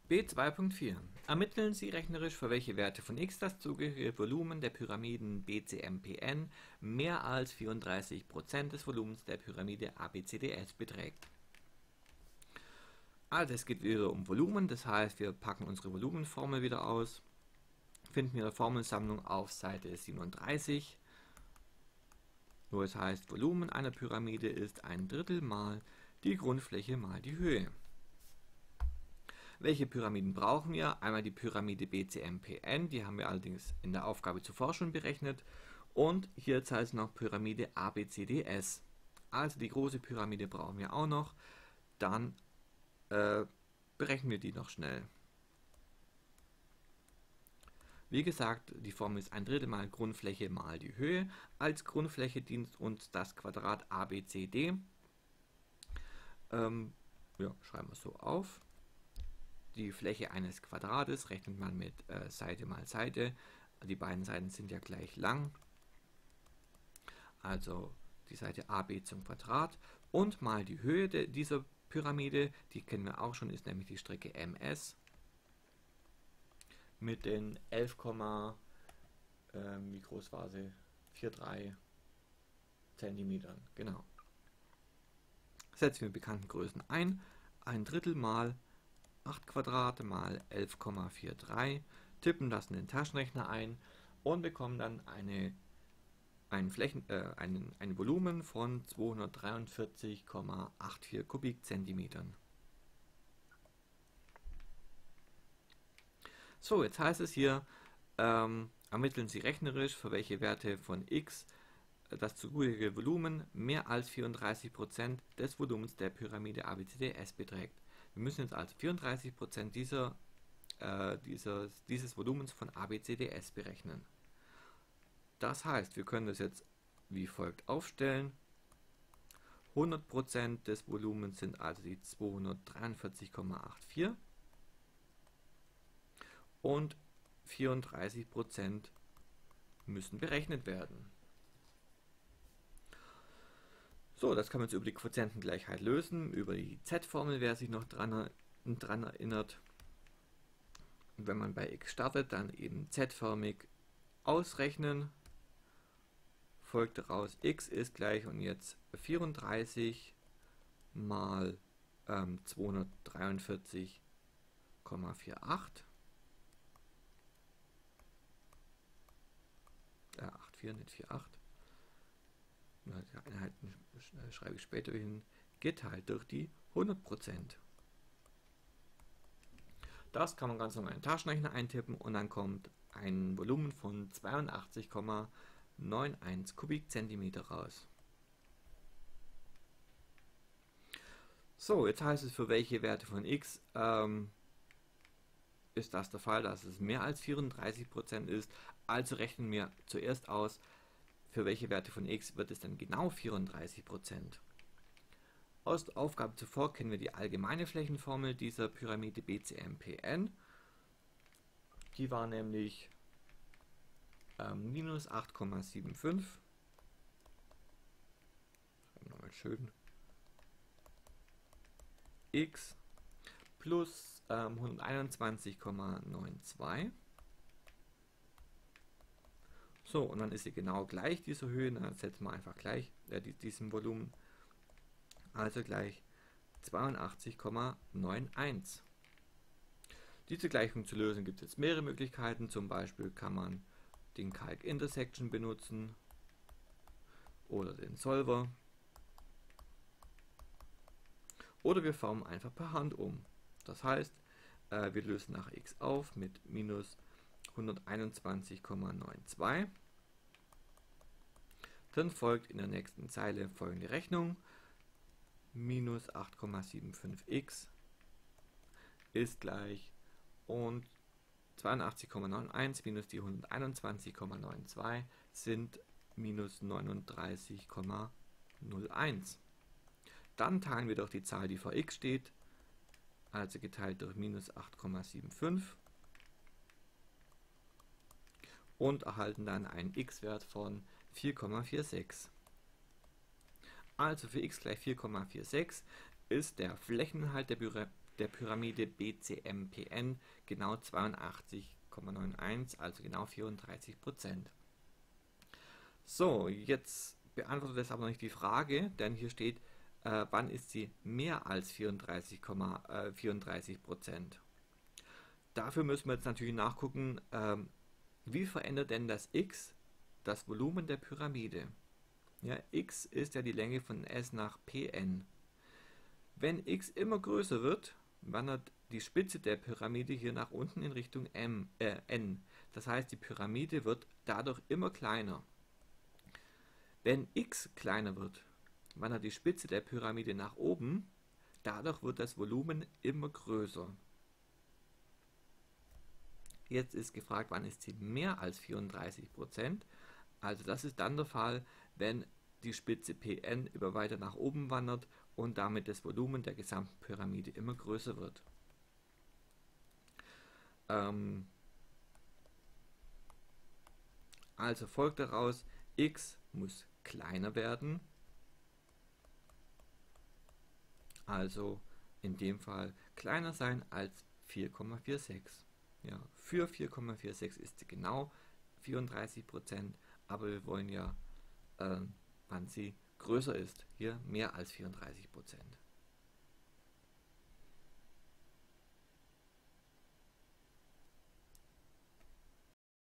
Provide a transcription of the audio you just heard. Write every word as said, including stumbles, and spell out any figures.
B zwei Punkt vier. Ermitteln Sie rechnerisch, für welche Werte von x das zugehörige Volumen der Pyramiden B C M P N mehr als vierunddreißig Prozent des Volumens der Pyramide A B C D S beträgt. Also es geht wieder um Volumen, das heißt, wir packen unsere Volumenformel wieder aus, finden wir in der Formelsammlung auf Seite siebenunddreißig, wo es heißt, Volumen einer Pyramide ist ein Drittel mal die Grundfläche mal die Höhe. Welche Pyramiden brauchen wir? Einmal die Pyramide B C M P N, die haben wir allerdings in der Aufgabe zuvor schon berechnet. Und hier jetzt heißt es noch Pyramide A B C D S. Also die große Pyramide brauchen wir auch noch. Dann äh, berechnen wir die noch schnell. Wie gesagt, die Formel ist ein Drittel mal Grundfläche mal die Höhe. Als Grundfläche dient uns das Quadrat A B C D. Ähm, ja, schreiben wir so auf. Die Fläche eines Quadrates rechnet man mit äh, Seite mal Seite. Die beiden Seiten sind ja gleich lang. Also die Seite A B zum Quadrat und mal die Höhe de, dieser Pyramide, die kennen wir auch schon, ist nämlich die Strecke M S mit den elf, ähm, wie groß war sie? vier Komma drei Zentimetern. Genau. Setzen wir bekannten Größen ein. Ein Drittel mal acht Quadrat mal elf Komma dreiundvierzig, tippen das in den Taschenrechner ein und bekommen dann eine, ein, Flächen, äh, ein, ein Volumen von zweihundertdreiundvierzig Komma vierundachtzig Kubikzentimetern. So, jetzt heißt es hier, ähm, ermitteln Sie rechnerisch, für welche Werte von x das zugehörige Volumen mehr als vierunddreißig Prozent des Volumens der Pyramide A B C D S beträgt. Wir müssen jetzt also vierunddreißig Prozent dieser, äh, dieses, dieses Volumens von A B C D S berechnen. Das heißt, wir können das jetzt wie folgt aufstellen. hundert Prozent des Volumens sind also die zweihundertdreiundvierzig Komma vierundachtzig und vierunddreißig Prozent müssen berechnet werden. So, das kann man jetzt über die Quotientengleichheit lösen, über die Z-Formel, wer sich noch dran, dran erinnert. Und wenn man bei x startet, dann eben Z-förmig ausrechnen. Folgt daraus, x ist gleich und jetzt vierunddreißig mal ähm, zweihundertdreiundvierzig Komma achtzig. Äh, vierundachtzig, nicht vierundachtzig. Die Einheiten schreibe ich später hin, geteilt durch die hundert Prozent. Das kann man ganz normal in den Taschenrechner eintippen und dann kommt ein Volumen von zweiundachtzig Komma einundneunzig Kubikzentimeter raus. So, jetzt heißt es, für welche Werte von x ähm, ist das der Fall, dass es mehr als vierunddreißig Prozent ist. Also rechnen wir zuerst aus, für welche Werte von x wird es denn genau vierunddreißig Prozent. Aus der Aufgabe zuvor kennen wir die allgemeine Flächenformel dieser Pyramide B C M P N. Die war nämlich ähm, minus acht Komma fünfundsiebzig. Nochmal schön. X plus ähm, hunderteinundzwanzig Komma zweiundneunzig. So, und dann ist sie genau gleich dieser Höhe, dann setzen wir einfach gleich äh, diesem Volumen, also gleich zweiundachtzig Komma einundneunzig. Diese Gleichung zu lösen gibt es jetzt mehrere Möglichkeiten, zum Beispiel kann man den Calc Intersection benutzen oder den Solver oder wir formen einfach per Hand um. Das heißt, äh, wir lösen nach x auf mit minus hunderteinundzwanzig Komma zweiundneunzig. Dann folgt in der nächsten Zeile folgende Rechnung. Minus acht Komma fünfundsiebzig x ist gleich und zweiundachtzig Komma einundneunzig minus die hunderteinundzwanzig Komma zweiundneunzig sind minus neununddreißig Komma null eins. Dann teilen wir durch die Zahl, die vor x steht, also geteilt durch minus acht Komma fünfundsiebzig. Und erhalten dann einen x-Wert von vier Komma sechsundvierzig. Also für x gleich vier Komma sechsundvierzig ist der Flächeninhalt der, der Pyramide B C M P N genau zweiundachtzig Komma einundneunzig, also genau vierunddreißig Prozent. So, jetzt beantwortet das aber noch nicht die Frage, denn hier steht, äh, wann ist sie mehr als vierunddreißig Komma vierunddreißig Prozent. Dafür müssen wir jetzt natürlich nachgucken, ähm, wie verändert denn das x das Volumen der Pyramide. Ja, x ist ja die Länge von S nach Pn. Wenn x immer größer wird, wandert die Spitze der Pyramide hier nach unten in Richtung M, äh, n. Das heißt, die Pyramide wird dadurch immer kleiner. Wenn x kleiner wird, wandert die Spitze der Pyramide nach oben, dadurch wird das Volumen immer größer. Jetzt ist gefragt, wann ist sie mehr als vierunddreißig Prozent? Also das ist dann der Fall, wenn die Spitze Pn immer weiter nach oben wandert und damit das Volumen der gesamten Pyramide immer größer wird. Ähm also folgt daraus, x muss kleiner werden, also in dem Fall kleiner sein als vier Komma sechsundvierzig. Ja, für vier Komma sechsundvierzig ist sie genau vierunddreißig Prozent, aber wir wollen ja, äh, wann sie größer ist, hier mehr als vierunddreißig Prozent.